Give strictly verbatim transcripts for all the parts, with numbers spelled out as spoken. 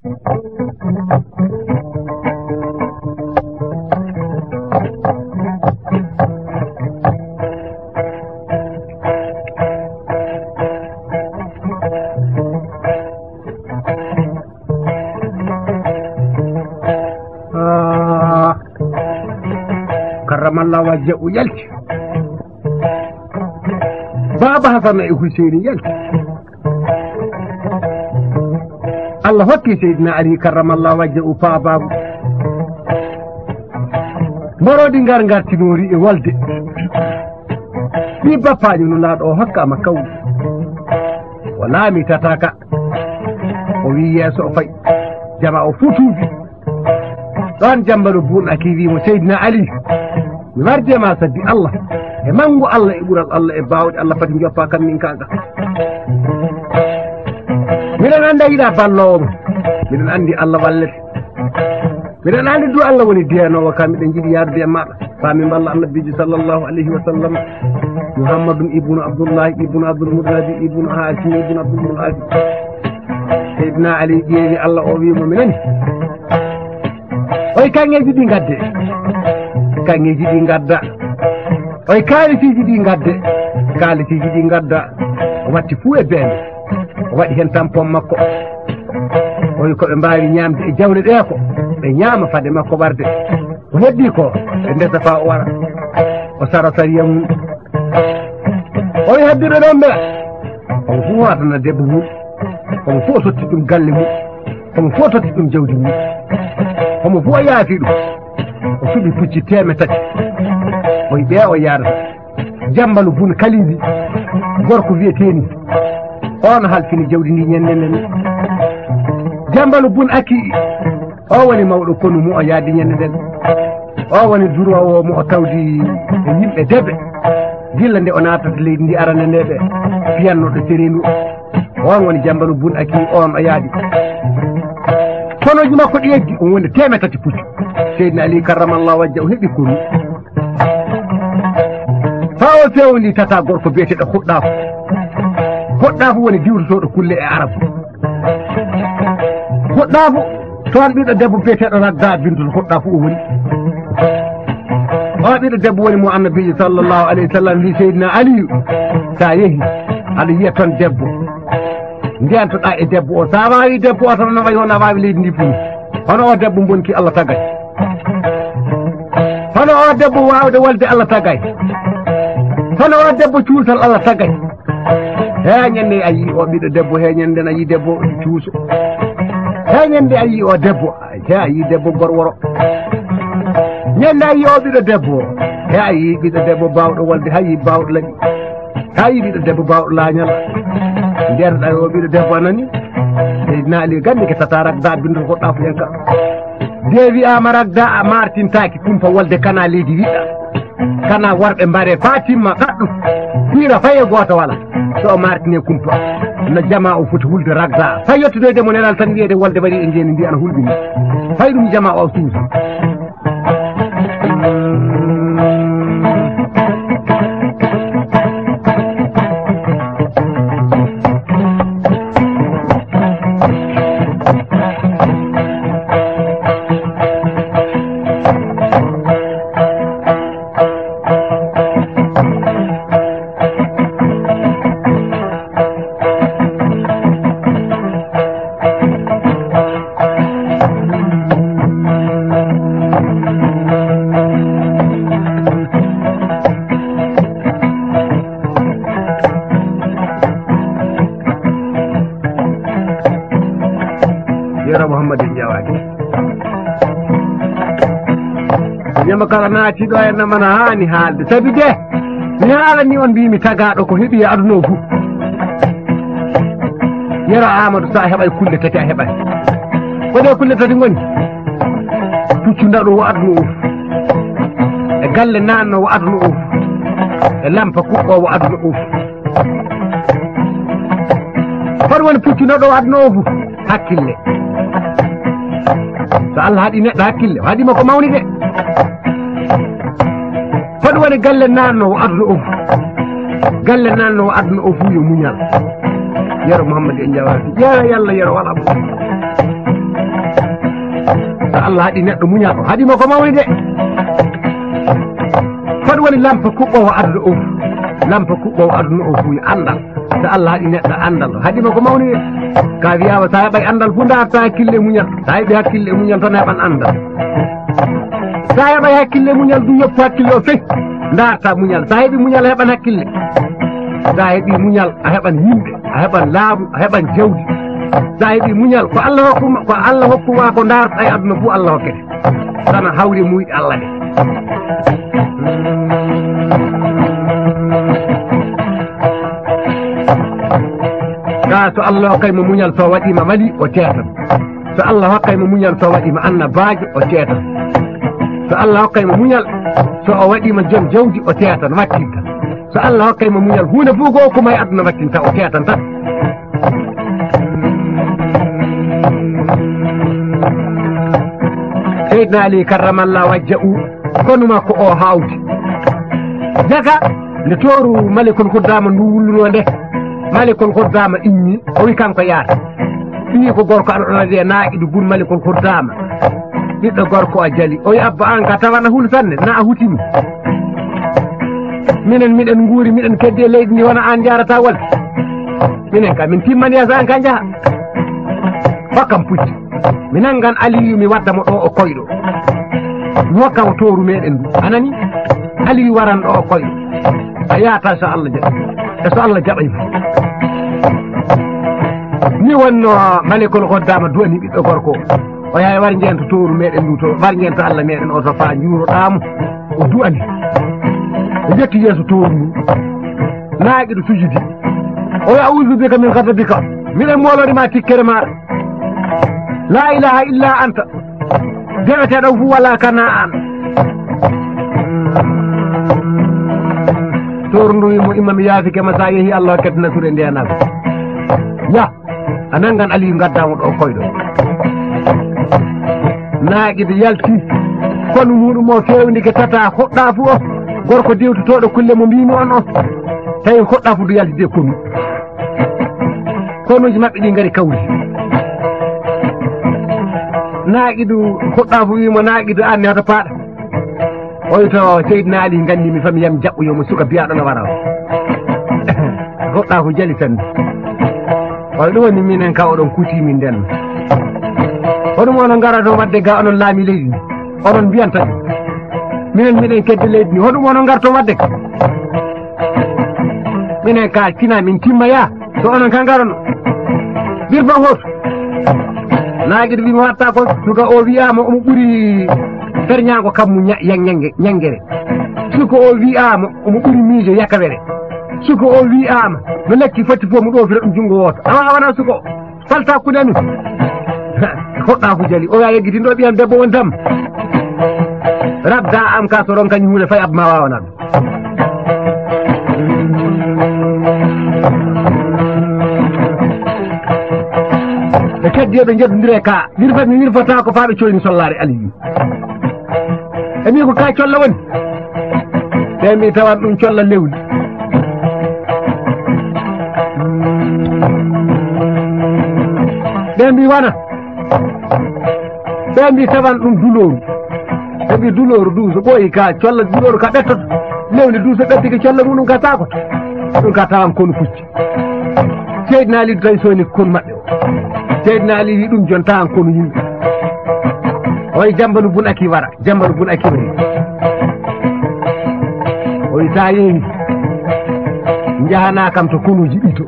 كرم الله وجهه يلك بابا حسن حسين يلك الله وكي سيدنا علي كرم الله وجهه بابا مرودي نغار نغار تنوري والد ni bafaji no laado hokka ma kaw wala mi tataka o wi yeso fay jama o futubi don jambalu bun akivi mo sayyidina ali mi warde ma saddi allah e mangu allah e bural allah e baawde allah fati joppa kam min kaga miɗen anda yiɗa ballowo miɗen andi allah wallete miɗen andi du allah woni diyanowo kam miɗen jiiɗi yarde e maɗa fami balla annabiji sallallahu alayhi wa sallam محمد ابن عبد الله ابن عبد المطلب ابن هاشم ابن عبد المطلب سيدنا علي جيبي الله أوبي مؤمنين oy kangeji ɗi gadde kangeji ɗi gadda oy kalitiji ɗi gadde kalitiji ɗi gadda o watti fuu e beende o waɗi hen tampon makko oy koɓe mbawi ñamde e jawle ɗe ko ɓe ñaama fade makko warde ko heddi ko ɓe ndesa fa o wara o sara sariya mum oy haddire ɗon ɓe omo fof watana debbo mum omo fof totti ɗum galle mum omo fof totti ɗum jawdi mum omo fof yaafi ɗum o suɓi pucci teme tati oy ɓe o yarata jambalu bun kalidi gorko wiyeteni on halfini jawdi ndi ñannene jambalu bun aki o woni mawɗo konu mu o yaadi ñande nden o woni durowo mo o tawdi e yimɓe debbe gilla nde o natata leydi ndi arande nde ɓe fiyannoɗo serendu on woni jambalu bun aki on o yaadi tonoji makko ɗi eggi on woni teme tati puccu seydina ali karramallahu wajja o heeɓi konu fa o fewndi tata gorko biyeteɗo huɗɗafu huɗɗafu woni diwtotoɗo kulle e arabu huɗɗafu toon ɓiɗɗo debbo biyeteɗo radda bintul huɗɗafu o woni o ɓiɗɗo debbo woni mo annabijo sallllahu alayhi wa sallam wi seydina aliyu sa yeehi aɗa yiya toon debbo ndiyantoɗa e debbo o sa wawi debbo o tan no wayi wona wawi leydi ndi fuu hono o debbo bonki allah tagay hono o debbo wawde walde allah tagay hono o debbo cuusal allah tagay he ñande a yi o ɓiɗɗo debbo he ñande a yi debbo cuuso he ñande a yi o debbo he a yi debbo gorworo ñande a yi o ɓiɗɗo debbo he a yi ɓiɗɗo debbo bawɗo walde ha yi bawɗo laaɓi ha yi ɓiɗɗo debbo bawɗo laañal ndeerɗa o ɓiɗɗo debbo anani seydina ali gandi ke tata ragda bindu goɗɗa fo hen ka de wiyama ragda a martintaki kumpa wolde kana leydi wiɗɗa kana worɓe mbare fatimma ɗaɗɗum fiira faye goto wala so o martine kumpa no jama o foti hulde ragda fay yettodoyde mo nenal tan wiyede wolde waɗi e jeeni ndi ana hulɓini fay ɗum jama o suusa kala naati ɗo henna mana haani haalde sabi de mi haalani on mbimi tagaɗo ko heeɓi e aduna o fof yero amadou sa heɓay kulle tati a heɓay koɗe kulle tati goni puccu ndaɗo wo aduna of e galle nanno wo aduna of e lampa kuɓɓo wo aduna of hoɗo woni puccu ndaɗo wo aduna o fof hakkille so allah haɗi neɗɗo hakkille o haɗima ko mawni de hoɗo woni galle nannowo aduna o galle nannowo aduna o fuu yo muñal yero mouhamadou en jawati yero yallah yero waɗa Allah haɗi neɗɗo muñal o haɗima ko mawni de foti woni lampa kuɓɓowo aduna o lampa kuɓɓowo aduna o fuyi andal so Allah haɗi neɗɗo andal haɗima ko mawni de ka wiyama sa heɓay andal fu darta hakkille e muñal sa heeɓi hakkille e muñal tan heɓan andal sa heɓay hakkille e muñal du yoppu hakkille o feyi darta muñal sa heeɓi muñal a heɓan hakkille sa heeɓi muñal a heɓan yimɓe a heɓan laamu a heɓan jawdi sa heeɓi muñal ko Allah hokkuma ko Allah hokkuma ko darta e aduna fu Allah hokkete sana hawri muyɗe Allah de ka so Allah hokkaymo muñal so waɗima mali o ceetan so Allah hokkaymo muñal so waɗima annabaajo o ceetan so Allah hokkaymo muñal so o waɗima joom jawdi o ceetan wattinta so Allah hokkaymo muñal hunde fof ko hokkuma e aduna wattinta o ceetan tan Seydina Ali karramallahu wajhahu kono makko o hawti daga nde tooru malikul huddama ndu wulluno nde malikul huddama inni o wi kanko yaata ɓii ko gorko aɗa ɗona de naaqiɗo gun malikul huddama ɓiɗɗo gorko a jali o wi abba an ka tawana hul sanne na a hutimi minen miɗen nguuri miɗen keddi e leydi ndi wona an jarata walde minen ka min timmani yasa an ka jaaha hokkam pucci mi nangan Aliyu mi waddamo ɗo o koyɗo mi hokkamo tooru meɗen ndu anani Aliyu waran ɗo o koyɗo a yata so Allah jaɓi e so Allah jaɓay fu ni wonno malikol hoddama duwani ɓiɗɗo gorko o yaha war jento tooru meɗen ndu to war jento Allah meɗen o to fa juuroɗamo o du'ani o jetti yeeso tooru ndu naaqiɗo sujudi o wi a'udhu bika min ghadabika miɗen molorima tikkere maɗa la ilaha illa anta deweteɗo fu wala kana an tooru ndu wimo imma mi yaafike ma sa yeehi Allah hokkete nasure ndenaga ya a nangan Aliyu gaddamo ɗo koyɗo naaqiɗo yalti kono muɗum o fewnike tata hoɗɗa fu o gorko dewtotoɗo kulle mo mbimi on o tawi hoɗɗa fu du yaltide konu konuji maɓɓe ɗi ngari kawri naaqiɗo hoɗɗa fu wimo naaqiɗo anne hoto paaɗa oy to Seydina Ali gandimi fami yam jaɓɓo yomo suka biyaɗo no wara o hoɗɗa fu jali tan oy ɗum woni minen ka oɗon kutimi nden hoɗum onon gara to wadde ga onon laami leydi ndi onon mbiyanta ɗum minen miɗen kedde leydi ndi hoɗum onon garto wadde ka minen ka tina min timma ya so onon ka garono birba hoto naaqiɗo wimo watta ko suka o wiyama omo ɓuuri ferñago kammu ñangere suka o wiyama omo ɓuuri miijo yakawere suka o wiyama no lekki foti fof mo ɗofira ɗum junngo woto awa wona suka o falta kude amin hoɗɗa fu jali o ya yeggitindo ɓiyam debbo won tam rabda am ka so ron kañum hunde fay abma wawana ɗum ɓe keddiyoɓe jeddodire ka wirfa mi wirfata ko faaɓe coyni sollare Aliyu e mi ko ka colla woni ɓe mi tawan ɗum colla lewdi ɓe mbi wana ɓe mbi tawan ɗum duloru ɓe mbi duloru du so ɓooyi ka colla duloru ka ɓettoto lewdi du so ɓettike colla muɗum ka takoto ɗum ka tawan kono pucci Seydina Ali tawi soni kono maɓɓe o Seydina Ali wi ɗum jon tawan kono yimɓe oyi Jambalu bun Aki wara Jambalu bun Aki wari oyi sa yeehi jahana kam to konuji ɗi to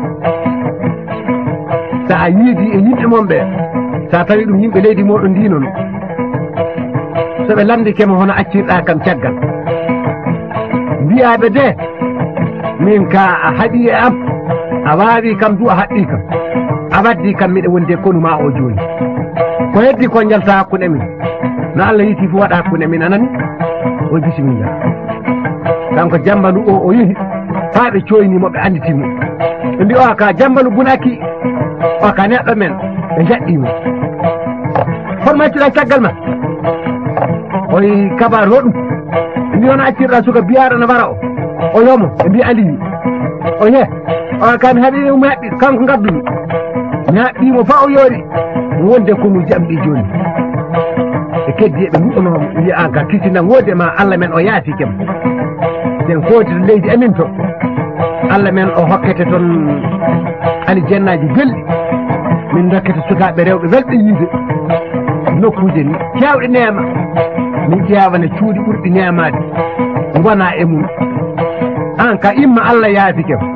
sa a yiidi e yimɓe mon ɓe sa tawi ɗum yimɓe leydi moɗon ndinono soɓe landikema hono accirɗa kam caggal mbiyaɓe de min ka a haɗi e am a wawi kam du a haɗɗi kam a waddi kam miɗe wonde konu ma o joni ko heddi ko jalta hakkude min no Allah yiti fu waɗa hakkude min anani o bisimilla kanko Jambalu o o yehi haa ɓe coynimo ɓe anditimo ɓe mbi o ka Jambalu bun Aki o ka neɗɗo men ɓe jaɗɗimo hon maccuɗa caggal ma oyi kabar hoɗum ɓe mbi wona accirɗa suka biyaɗo no wara o o yomo ɓe mbi Aliyu o ye o ka mi haɗi mi haɓɓi kanko gaddumi mi haɓɓimo fa o yoori mi wonde konuji am ɗi joni e keddi be mu'no wi aga kisina ngode ma Allah men o yaati kem den foti leydi amin to Allah men o hokkete ton ali jennaaji beldi min dokkete sukaabe rewbe welbe yide nokkuje ni kewde neema min jeewane cuudi burdi neemaade ngona e mum an ka imma Allah yaati kem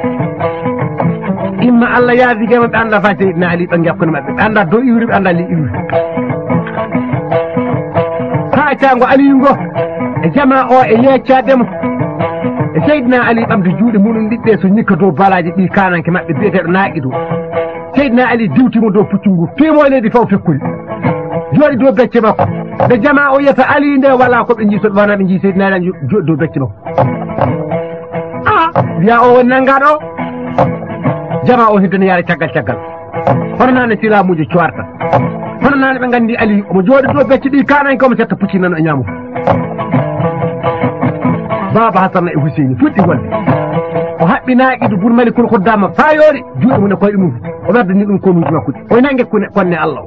imma Allah yaati kem be anda fa Seydina Ali be ngakkone mabbe be anda do iwri be anda li iwri ha tango Ali ngo e jama o e yeccademo e Seydina Ali bamde juude mun dibbe so nyikka do balaaji bi kananke mabbe bi'etedo naaqido Seydina Ali diwtimo do puccungu fimo leydi faw fekkuli jodi do becce makko de jama o yata Ali nde wala ko be jiso wana be ji Seydina Ali jodi do becce makko ah biya o nangado jama o hidden yaare tagal tagal hono nane sila muji cuarta hono nane be gandi Ali mo jodi do becce di kananke ko mo setta pucci nan o nyaamu baba Hasan e Hussein futti wonde o habbi naaqidu bur malikul khuddama fayori juude mun ko dum o wadani dum ko muji makko o nange konne Allah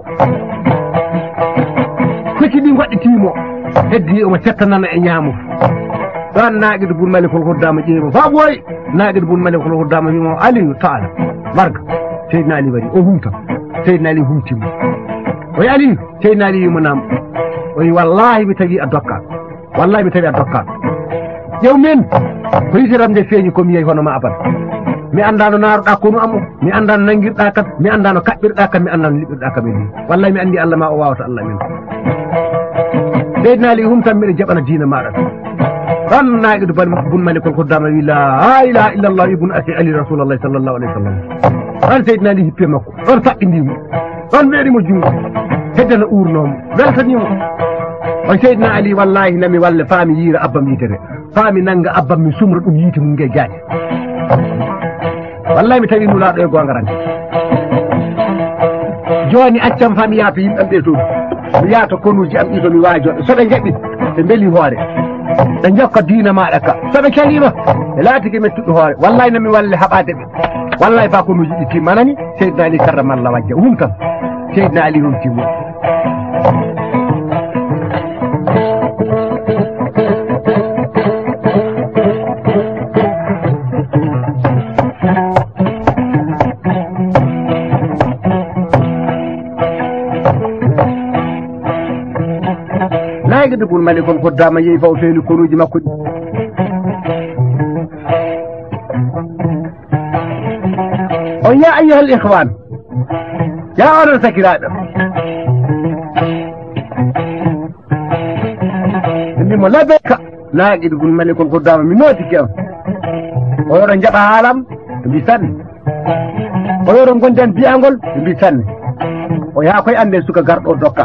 ko ci di goddi timo heddi o mo settanana e nyaamu don naaqidu bur malikul khuddama jeemo fa boy naaqidu bur malikul khuddama mo Ali ta'ala barka Seydina Ali wari o humta Seydina Ali humtimo o Ali Seydina Ali munam o wallahi bi tagi adokka wallahi bi tagi adokka yow men ko yitiram de feñi ko mi yeyi hono ma aban mi andano naaruda ko no amu mi andano nangirda kat mi andano kabbirda kat mi andano libirda kam ni wallahi mi andi Allah ma o wawata Allah min Seydina Ali hum tan mi jabana diina maada tan naagidu bal bun malikul khuddama wi la ilaha illa Allah ibn asi ali rasulullah sallallahu alaihi wasallam an Seydina Ali hippe makko on tabbindimo on meeri mo jungo heddana urnom weltanimo o Seydina Ali wallahi nami walle faami yira abbam yitere faami nanga abbam mi sumra dum yiti mun nge jaati wallahi mi tawi nula do e gongarande joni accam faami yaato yimbe be to mi yaato konuji am ido mi waajo so be jabbi be beli hoore be jokka diina ma daka so be kalima e laati ke mettudo hoore wallahi nami walle habade be wallahi fa konuji itti manani Seydina Ali karramallahu wajha hum tan Seydina Ali hum timo naaqidu bur malikul khuddama yeyi faw feeli konuji makko o ya ayyuhal ikhwan ya onon sakiraaɓe mbimo labeyka naaqidu bur malikul khuddama mi nootiki am o yoɗo jaɓa haalam mbi sanne o yoɗo gonden biyangol mbi sanne o yaa koye ande suka garɗo dokka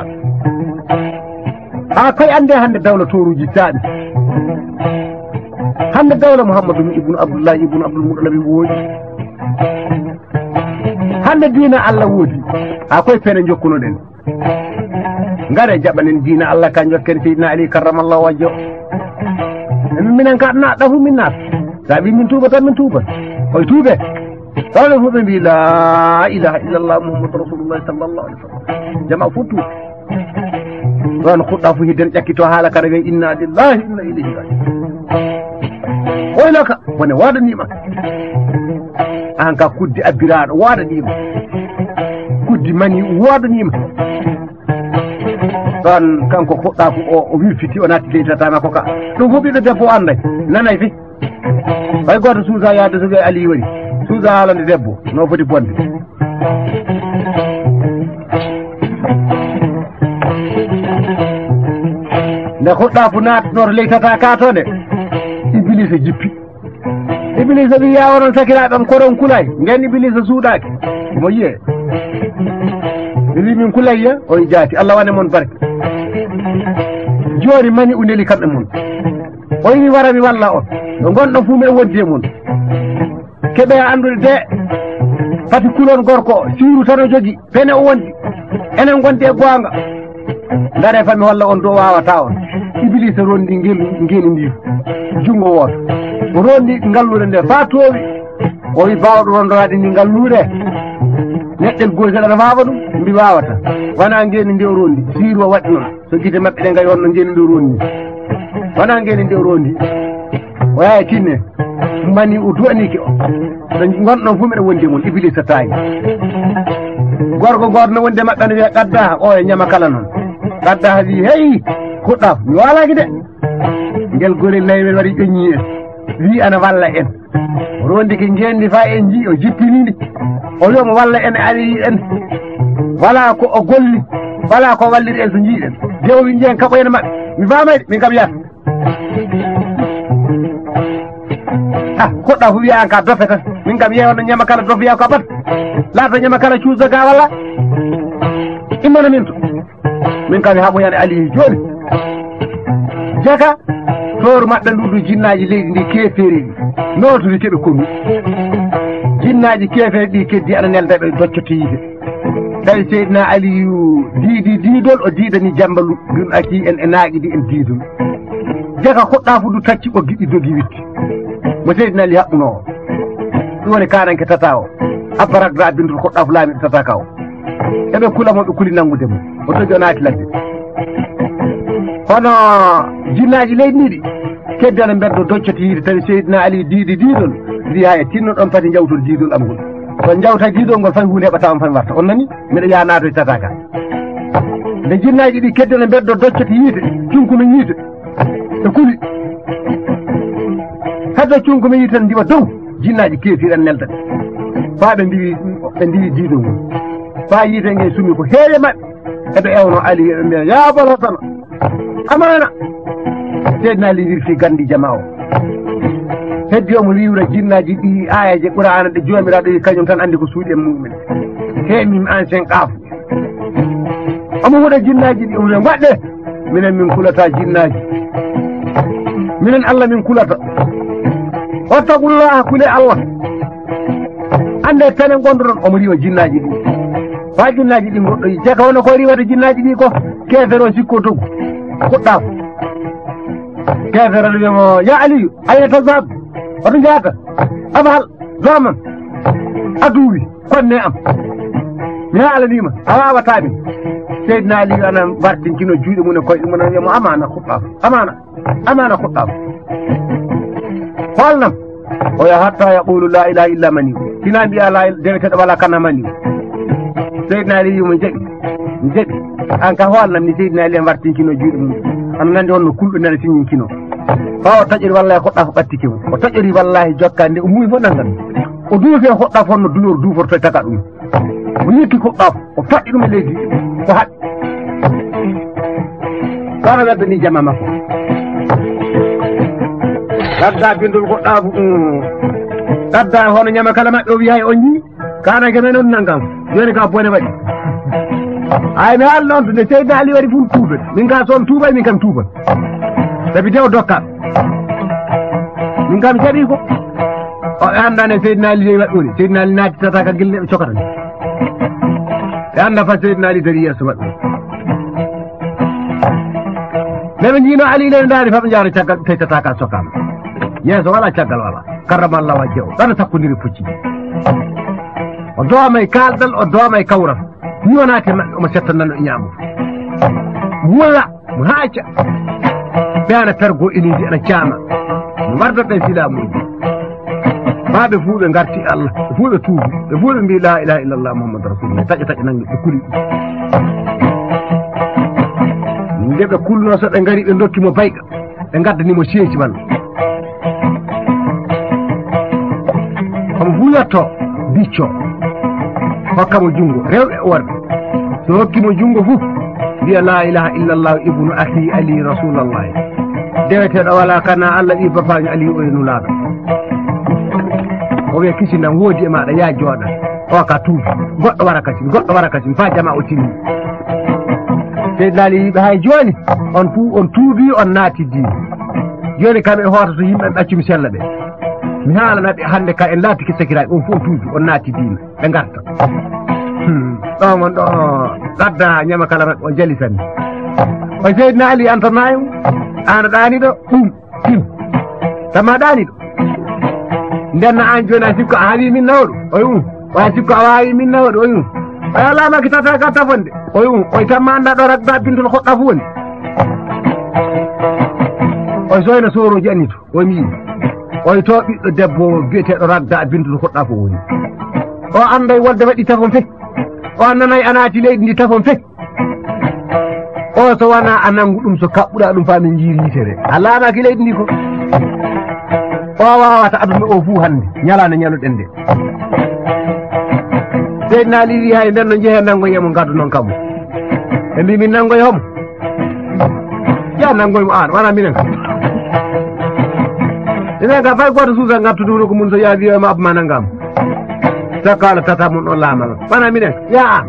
ha koy ande hande dawla toruji taaɗi hande dawla Muhammadu ibnu Abdullah ibnu Abdul Muttalib woodi hande diina Allah woodi ha koy pene jokkuno den ngare jabanen diina Allah kan jokken Seydina Ali karramallahu wajho minen ka na dafu min nat sabi min tuba tan min tuba koy tube tawle fu be la ilaha illa Allah Muhammadur Rasulullah sallallahu alaihi wasallam jama futu don khudda fu hidden jakkito hala kada wi inna lillahi inna ilayhi raji'un oylaka wone wadani ma an ka kuddi abbiraado wadani ma kuddi mani wadani ma don kanko khudda fu o o wilfiti o natti deita ma ko ka dum fu bido debbo anday nanay fi bay goto suusa yaade so Ali wari suusa halande debbo no foti bonde nde khudda fu natnor leytata ka to de Iblisa jippi Iblisa bi yawonon sakiraaɓam koron kulay ngen Iblisa suuɗaake mo yiye min kulayya o jaati Allah wane mon barke joni mani uneli kamɓe mon o wi wara mi walla on no gonɗon fu mi woddi e mon keɓe andude de fati kulon gorko siiru tan o jogi pene o wondi enen gondi e goonga ngare fami walla on do wawata on Iblisa rondi ngelu ngelu ndi jungo woto o rondi ngallude nde fa towi o wi bawɗo rondorade ni ngallude neɗɗel gotel aɗa faaba ɗum mbi wawata wona ngeni ndew rondi siiro waɗi noon so gite maɓɓe ɗe ngayi wonno ngeni ndew rondi wona ngeni ndew rondi o yaha tinne mani o duwanike o so gonɗon fu mbiɗa wondi mum iblisa tayi gorko goto no wondi maɓɓe ne wiya Gaddaha o e ñama kala noon Gaddaha wi hey kuɗɗaf mi walaki de ngel gorel nayi waɗi ƴoññi en wi ana walla en rondi ki ngendi fa en ji o jippinidi o yomo walla en ari en wala ko o golli wala ko wallir en so jiiɗen jewwi jeen kaɓo en maɓɓe mi famayde min kam yaata ah koɗɗa fu wiya an ka dofe tan min kam yeewno ñama kala dofoya ko bat laata ñama kala cuusda ga walla immana min to min kam haɓoyane ali joni jaka toru maɓɓe ndudu jinnaji leydi ndi keeferi ɗi nootudi keɓe kommi jinnaji keeferi ɗi keddi aɗa nelda ɓe doccoto yiide tawi seydina aliyu diidi diidol o diidani jambalu ɗum aki en e naaƙi ɗi en diidol jaka koɗɗa fu du tacci ɓoggi ɗi dogi witti mo seydina ali haɓɓuno o ɗum woni kananke tata o abbarakda bindol koɗɗa fu laamiɗo tata ka o eɓe kulamo ɓe kuli nangude mum o togi o naati ladde hono jinnaji leydi ndi ɗi keddi ana mbeddo doccoto yiide tawi seydina ali diidi diidol wiya e tinno ɗon pati jawtol diidol am ngol so jawta diidol ngol fay hunde heɓatama fay warta on nani mbiɗa yaha naato e tata ka nde jinnaji ɗi keddi ana mbeddo doccoto yiide cunkuno yiide e kuli heddo cunkuno yiide tan ndiwa dow jinnaji keefiɗan nelda ɓe fa ɓe mbiwi ɓe ndiwi diidol ngol fa yiite nge sumi ko heewe maɓɓe eɓe ewno ali eɓe mbiya ya balatana amana seydina ali wirti gandi jama o heddi omo riwra jinnaji ɗi ayaje qur'ana ɗe jomiraɗo yi kañum tan andi ko suuɗi e mumen heemim ancien qaafu omo huuɗa jinnaji ɗi omo waɗɗe minen min kulata jinnaji minen allah min kulata wattaqullaha kule allah ande tane gondoɗon omo riwa jinnaji ɗi fa jinnaji ɗi goɗɗo yi jeka wono ko riwata jinnaji ɗi ko keefere o sikko dogu kuɗɗa keefere ɗo wiyamo ya aliyu ayna tazab oto jaata abal domam aduwi konne am mi haalanima a wawata min seydina aliyu ana wartinkino juuɗe mum e koyɗe mum wiyamo amana kuɗɗa amana amana kuɗɗa holnam o ya hatta yaqulu la ilaha illa mani tina mbiya la deweteɗo wala kana mani seydina aliyu mo jaɓi mi jaɓi an ka holnam ni seydina ali en wartinkino juuɗe mum ana nandi wonno kulɗo nana siñinkino fa o taƴori wallahi koɗɗa ko ɓattike mum o taƴori wallahi jokka nde o muuyi fof nangan o duufe hoɗɗa fonno dulor duuforto e taka ɗum o yekki koɗɗa o faɗɗi ɗum e leydi ko haɗi kono weddani jama makko gadda bindol goɗɗa gadda hono ñama kala maɓɓe o wiya on ñi kanake men on nanngam joni ka bone waɗi ay mi haala noon to nde seydina ali waɗi fof tuubat min ka soon tuubay min kam tuubat sabi de o dokka min kam jaɓi ko o ɓe anndane seydina ali ley waɗɗoni seydina ali naati tata ka gille ɓe cokatan ɓe annda fa seydina ali dari yeeso waɗɗoni mais ɓe jiino ali len ndaari fa ɓe jahra caggal teytata ka sokama yeeso wala caggal wala karramallah wajje o ɗana takkodiri pucci o dooma e kalɗal o dooma e kawral ni wonake maɓɓe omo settanano e ñaamu wala mo haaca ɓe ana pergo eliji ana caama no wardatɗe silamuji maɓe fuu ɓe garti allah ɓe fuu ɓe tuubi ɓe fuu ɓe mbi la ilaha illallah mouhammadou rasulullah taƴa taƴa nangue ɓe kuli nde ɓe kulno so ɓe ngari ɓe dokkimo bayga ɓe gaddanimo seeci walla omo huyatto bicco hokkamo junngo rewɓe o worɓe so hokkimo junngo fof wiya la ilaha illallah ibnu ahi ali rasulallahi deweteɗo wala kana allah ɓi bapaño ali o nulaaɗo o wiya kisinam woodi e maɗa ya jooɗa o ka tuubi goɗɗo wara kasim goɗɗo wara kasim fa jama o tinni seydina ali yiɓe hay jooni on fuu on tuubi on naati diine jooni kam e hoota to yimɓe ɓaccumi sella ɓe mi haalanaɓe hannde ka en laatiki sakiraaɓe on fof on tuubi on naati diine ɓe garta ɗo mon ɗo gadda ñama kala maɓɓe o jalitanni o seydina ali antanayimo an ɗaaniɗo ɗum tim tama ɗaaniɗo ndenno an jooni a sikko a haali min nawɗo oy um wa sikko awawi min nawdo oyum ala ma kitata ka tafonde oyum oy tamma anda do ragda bindul xodda fu woni oy soyna soroji anito o mi oy to ɓiɗɗo debbo biyeteɗo ragda bindul xodda fu woni o anday wolde waɗi tafon fe o annanay anati leydi ndi tafon fe o so wana anangu ɗum so kaɓɓuɗa ɗum fa min jiiri yitere alamaki leydi ndi ko o wawata aduna o fuu hande ñalano ñaluɗen nde seydna ali wi hay nden no jeehe nangoyemo gaddu noon kam ɓe mbi min nangoye homo ya nangoyemo an wana minen kam inen kam fay goto suusa gattude wuuro ko mun so yaa wiyama abma nangama takko ala tata mum ɗon laamama wana minen ya an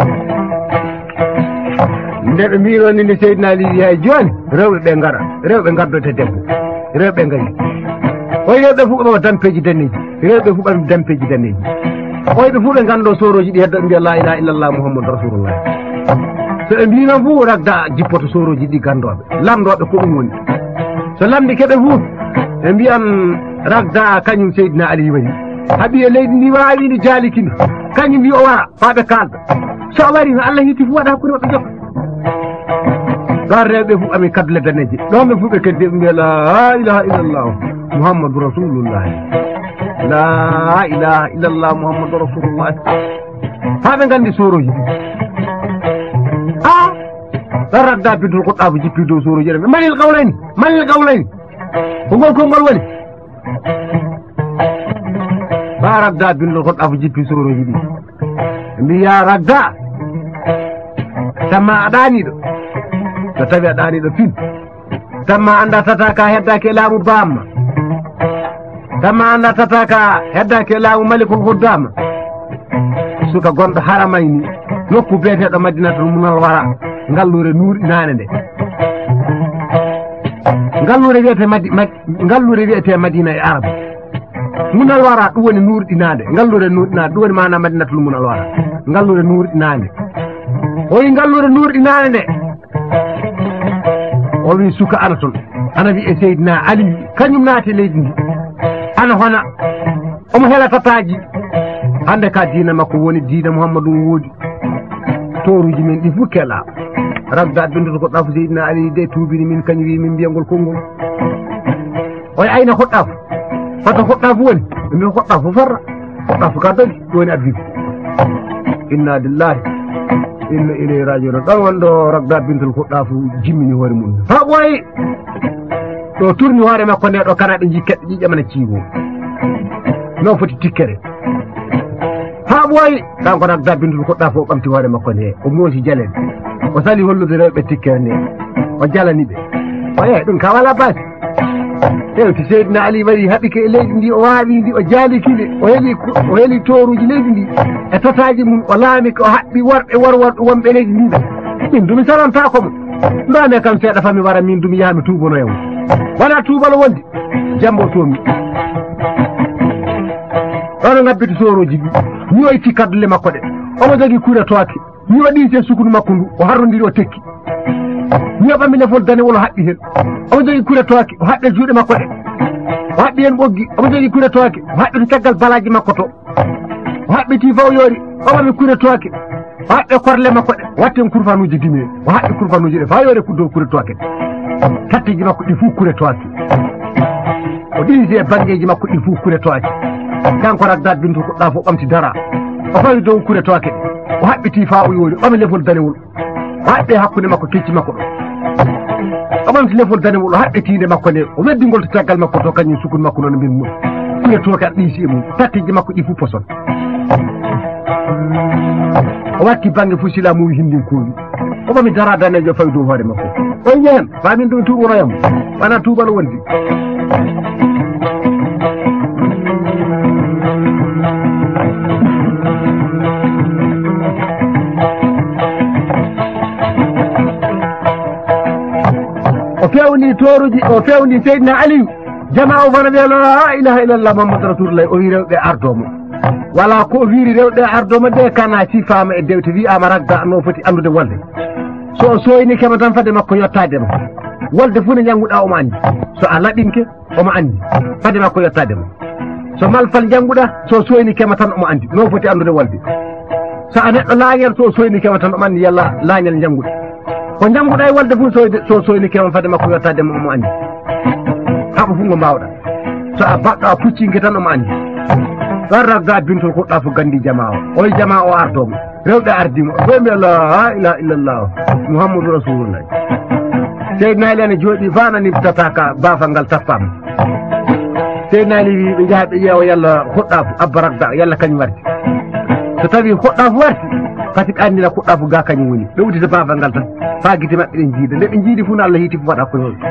nde ɓe mbironi nde seydna ali wi hay joni rewɓe ɓe gaɗa rewɓe gaddote debbo rewɓe gari oy rewɓe fof ɓe dampeji daneji rewɓe fof ɓe dampeji daneji oyɓe fof ɓe gando soroji ɗi heddo ɓe mbiya la ilaha illallah muhammadou rasulullah so ɓe mbi noon fof ragda jippoto soroji ɗi gandoɓe lamdoɓe ko ɗum woni so lamdi keɓe fof ɓe mbiyan ragda kañum seydina ali wari haaɓi e leydi ndi wawide jaalikini kañum wi o wara faaɓe kalda so o wari no allah hitti fof waɗa hakkude maɓɓe jokka ɗon rewɓe fof amin kaddule daneji ɗon ɓe fof ɓe keddi ɓe mbiya la ilaha illallah muhammadou rasulullah la ilaha illallah muhammadou rasulullah ha ɓe gandi soroji ɗi a ɗon ragda bindol goɗɗa jippi dow soroji ɗe manil gawlayni manil gawlayni ko ngol konngol woni ba ragda bindol goɗɗa jippi soroji ɗi mbiya ragda tamma a ɗaniɗo so tawi a ɗaniɗo fin tamma anda tata ka heddake laamu bamma tamma anda tata ka heddake laamu malikul huddama suka gonɗo haramayni nokku beeteɗo madinatul munawwara ngallure nuurɗinane nde ngallure wiyete madi ngallure wiyete madina e arabe munawwara ɗum woni nuurɗinade ngallure nuurɗinade ɗum woni mana madinatul munawwara ngallure nuurɗinade o wi ngallure nuurɗinade nde o wi suka ana toon ana wiye seydina ali kañum naati leydi ndi ana hona omo hela tataji hande ka diina makko woni diina mouhammadou woodi toruji men ɗi fof keela ragda bindoto goɗɗa fo seydina ali de tuubini min kañum wi min mbiyangol konngol oye ayna hoɗɗa fo hoto hoɗɗa fo woni ɓe mbi hoɗɗa fo farra hoɗɗa fo ka dogi ɗum woni advibi inna lillahi inna ilayhi rajiun ɗon wonɗo ragda bintol goɗɗa fo jimmini hoore mum ha ɓooyi ɗo turni hoore makko nde ɗo kana ɗe jikkeɗe ƴiƴamana ciigo non foti tikkere ha ɓooyi kanko ragda bintol goɗɗa fo o ɓamti hoore makko nde o moosi jaleɗe o sali hollude rewɓe tikkere nde o jalani ɓe o yeey ɗum ka wala basi ewti seydina ali wari haɓike e leydi ndi o waawi ndi o jaalikiɓe o heeli o heeli toruji leydi ndi e totaji mum o laamike o haɓɓi worɓe worworɓe wonɓe leydi ndi ɓe min dumi sarantako mo ndane kam seeɗa fami wara min dumi yaami tuubano yam wona tuubalo wondi jambo tomi ɗono ngabbiti soroji ɗi ni o itti kaddulle makko ɗe omo jogui kuure toake ni waɗi sen sukunu makko ndu o harrodiri o tekki ni o ɓammi lefol danewol o haɓɓi hen omo jogui kuure toake o haɓɓe juuɗe makko ɗe o haɓɓi hen ɓoggi omo jogui kuure toake o haɓɓi to caggal balaji makko to o haɓɓiti faw yoori o ɓammi kuure toake o haɓɓe korle makko ɗe watten kurfanuji dimi o haɓɓi kurfanuji ɗe fa yoore dow kuure toake ɗe tattiji makko ɗi fuu kuure toake o ɗinisi e bangeji makko ɗi fuu kuure toake kanko ragda bintu goɗɗa fo ɓamti dara o fawi dow kuure toake ɗe o haɓɓiti fa o yoori o ɓami lefol danewol o haɓɓe hakkude makko kecci makko ɗo o ɓamti lefol danewol o haɓɓe tiinde makko nde o weddingol to caggal makko to kañum sukun makko noon mbin mum kuure toake aɗa ɗiisi e mum tattiji makko ɗi fuu poson o watti bange fo silamu hindin kowi o ɓami dara danejo fawi dow hoore makko on yehen famin ɗum tuɓoroyam wona tuubalo wondi o fewni toruji o fewni seydina aliyu jama o fana wiya la ilaha illallah muhammadou rasulullah o wi rewɓe ardomo wala ko wiiri rewɓe ardoma de kana sifama e dewte wiyama ragda no foti andude wolde so o soyni kema tan fade makko yettadema wolde fu ne ñanguɗa omo andi so a laɓinke omo andi fade makko yettadema so malfal janguɗa so soyni kema tan omo andi no foti andude walde sa neɗɗo laañel so soyni kema tan omo andi yalla laañel janguɗe ko janguɗa e walde fof so soyni kema fade makko yottadema omo andi haɓa fof ngo mbawɗa so a baɗɗo a puccinke tan omo andi garra ga bintol koɗɗa fo gandi jama o oye jama o ardomo rewɓe ardimo ɓoymi la ilaha illallah muhammadou rasulullah seydna ali ene jooɗi fanani tataka bafal ngal tappama seydna ali wi ɓe jaha ɓe ƴeewa yalla hoɗɗa fo abba ragda yalla kañum warti so tawi hoɗɗa fo warti kati ɓe andina koɗɗa fo ga kañum woni ɓe uddita bafal ngal tan fa guite maɓɓe ɗe jiida nde ɓe jiidi fo no Allah hiiti fo waɗa koye hoɗo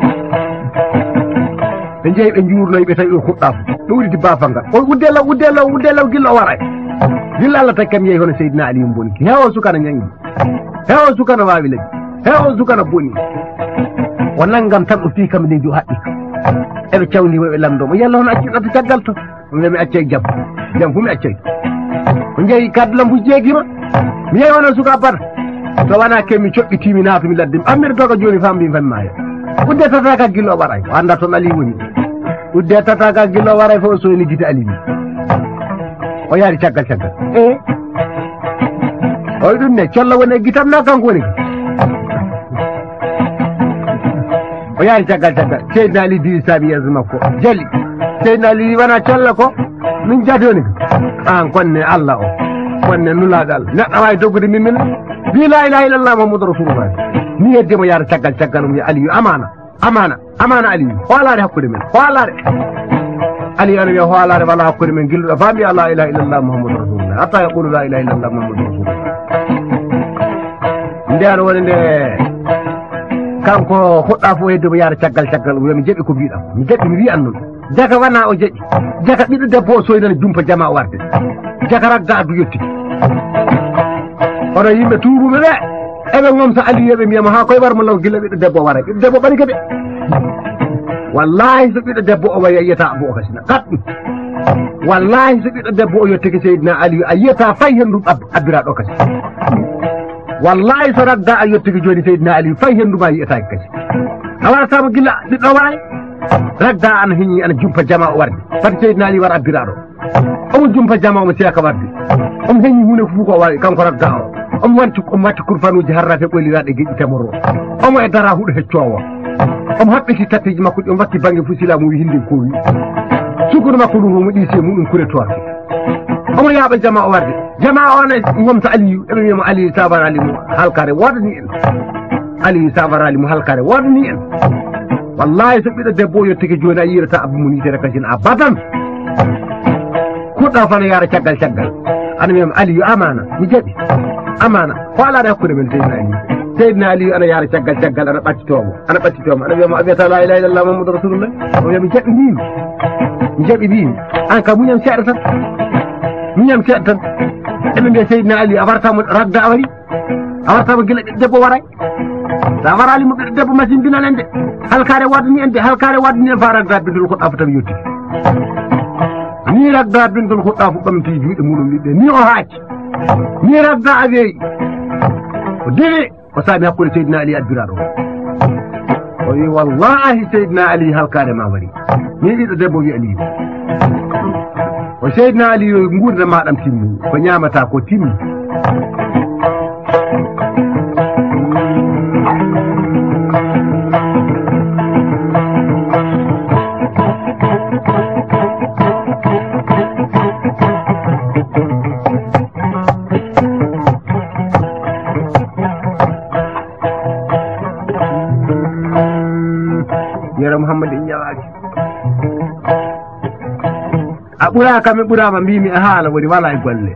ɓe jeeyi ɓe juurnoyi ɓe tawi ɗo hoɗɗa fo ɓe udditi bafal ngal o uddelaw uddelaw uddelaw gilla o waray gilla Allah tagi kam yeehi hono seydina ali yum bonki hewo sukana ñangi hewo sukana wawi lagi hewo sukana boni o nanngam tan o fii kam nde jo haɓɓi eɓe cawni ɓe lamdomo yalla hono acciɗata caggal to mi mi accay jam jam fu mi accay o jeeyi kaddulam fu jeegima mi yeehi hono suka bata so wona kemi coɓɓitimi naatumi ladde ammire toga joni fam mbimi fami maya udde tataka gillo o waray o anda toon ali woni udde tataka gillo o waray fof o soyni guite ali ni o yaari caggal caggal e oy ɗum ne colla woni e guitam na kanko woni o yaari caggal caggal seydna ali diri saabi yeeso makko jali seydna ali wona colla ko min jatoni ko an konne Allah o konne nulaɗo Allah neɗɗo wawi doggude min min bi la ilaha illallah mamadou rasulullah ni heddimo yaara caggal caggal um wi aliyu amana amana amana aliyu hoolare hakkude men hoolare ali ana wiya hoolare wala hakkude men gilluɗo fami la ilaha illallah muhammadou rasulullah hatta yaqulu la ilaha illallah muhammadou rasulullah nden woni nde kanko hoɗɗa fof heddimo yaara caggal caggal wiya mi jeeɓi ko mbiɗam mi jeeɓi mi wiyan noon jaka wana o jeeƴi jaka ɓiɗɗo debbo o soynana jumpa jama o warde jaka ragga addu yetti oɗo yimɓe turuɓe ɓe eɓe gomta aliyu eɓe mbiyama ha koye warmo law gilla ɓiɗɗo debbo o wara ɓiɗɗo debbo ɓari keɓe wallahi so ɓiɗɗo debbo o wayi a yiyata abo o kasina kaɗɗum wallahi so ɓiɗɗo debbo o yettike seydina aliyu a yiyata fay hendu abbiraɗo kasi wallahi so ragga a yettike joni seydina aliyu fay henduma yiyataki kasi a waratama gilla ɓiɗɗo waray ragga ana heñi ana jumpa jama o warde fati seydina aliyu wara abbiraɗo omo jumpa jama omo seeka warde omo heñi hunde fuu ko wawi kanko ragga o omo wanti omo watti kurfanuji harrate ɓoyliraɗe geƴƴi temoro omo e dara huuɗo heccowo omo haɓɓiti tatteji makko ɗi omo wakki banggue fusilamu wi hinde ko wi sukkudu makko ɗum omo ɗiisi muɗum kuretoire omo yaaɓa jama o warde jama o ne gomta aliyu eɓe wiyamo aliyu sabarali mo halkare wodani en aliyu sabarali mo halkare wodani en wallahi so ɓiɗɗo debbo o yettike joni a yirata abba mum yitere kasine abadan kuɗɗa fana yaara caggal caggal ana wiyama aliyu amana mi jaɓi amana hoolade hakkude men seydina aliyu seydina aliyu ana yaara caggal caggal ana ɓattitomo ana ɓattitomo ana wiyama a wiyata la ilaha illallah mamadou rasulullah o wiya mi jaɓi mbimi mi jaɓi mbimi an ka muñam seeɗa tan muñam seeɗa tan eɓe mbiya seydina aliyu a wartamo ragda a wari a wartamo gila ɓiɗɗo debbo waray sa waralimo ɓiɗɗo debbo machine binan en de halkare waddani en de halkare waddani en fa ragda bindol koɗɗa fo tawi yetti ni ragda bindol koɗɗa fo ɓamti juuɗe muɗum ɗiɗɗe ni o haaci ni ragda a weeyi o dewi o saami hakkude seydina ali addiraɗo o wi wallahi seydina ali halkare ma wari ni ɓiɗɗo debbo wi aliyu o seydina aliyu gurde maɗam timmi ko ñamata ko timmi yero Muhammad en ñawaki a ɓuraka mi ɓurama mbimi e haala woni wala e golle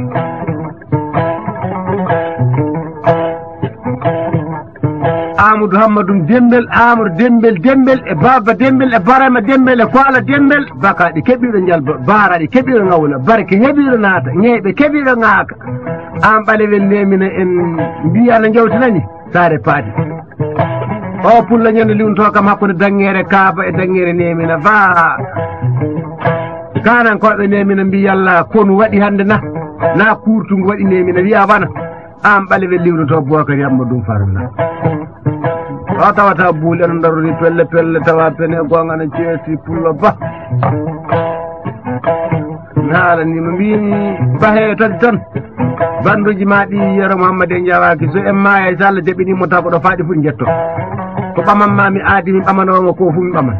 Amadou Hammadou Dembel Amadou Dembel Dembel e Baba Dembel e Barama Dembel e Koala Dembel bakaɗi keɓiɗo jalba baraɗi keɓiɗo ngawna barke heɓiɗo naata ñeyɓe keɓiɗo ŋaaka an ɓalewel nemina en mbiya no jawtinani saare paadi o pulla ñande liwnto kam hakkude dangere kaaba e dangere nemina fa kanankoɓe nemina mbi yalla konu waɗi hande na na kurtungu waɗi nemina wiya wana an ɓalewel liwnoto Boukary Hammadou Farna o tawata buuli eno darori pelle pelle tawa pene gonga ne ceeti pullo ba haalani no mbimi bahe tati tan banduji ma ɗi yero Mouhammad en jawaki so en maya so Allah jaɓinimo taw ko ɗo faaɗi fof jetto ko ɓamamma mi aadi mi ɓamanomo ko fu mi ɓaman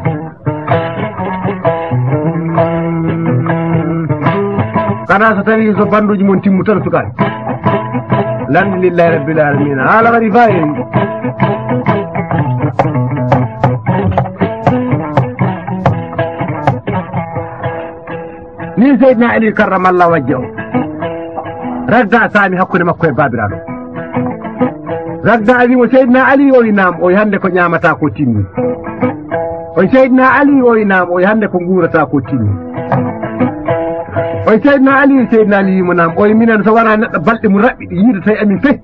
kana so tawi so banduji mon timmu tan sukaɓe alhamdulillahi rabbil alamina haala waɗi fa en ni Seydina Ali karramallahu wajhahu ragga sami hakkude makko e babiraɗo ragga wimo Seydina Ali o inam o hande ko ñamata ko timmi o Seydina Ali o inam o hande ko guurata ko timmi o Seydina Ali Seydina Ali wimo nam o minen so wona neɗɗo balɗe mu raɓɓiɗi yiide tawi amin fe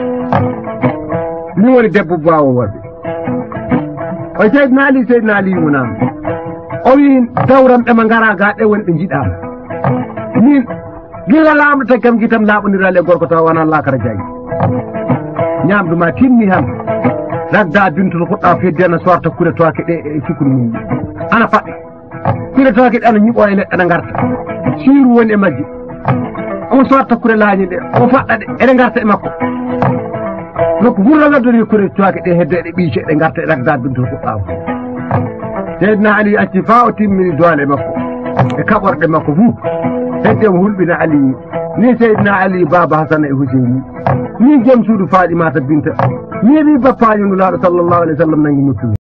min woni debbo bawo worɓe o Seydina Ali Seydina Ali wimo nam o wi dawram ɗema ngara ga ɗe woni ɓe jiɗama min gila laamu tagi kam gitam laaɓonirale gorko taw wona lakara jagui ñamdu ma timmi han ragda bintuto fuɗɗa fedde ana sorta kure toke ɗe e fikru mum ana paɗɗe kure toke ɗe ana ñiɓo e leɗɗe ana garta siiru woni e majji on sorta kure laañi ɗe o faɗɗa ɗe eɗe garta e makko nokko wurla laddori kure toke ɗe hedde ɗe ɓiice ɗe garta e ragda bintuto fuɗɗa fo Seydina Ali acci fa o timmini doole makko e kaɓorɗe makko fuu hedde mo hulɓina Ali ni Seydina Ali Baba Hasana e Huseyni ni joom suudu Faɗimata Binta ni wi bappaño nulaaɗo sallllahu alih w sallam nangi muttumi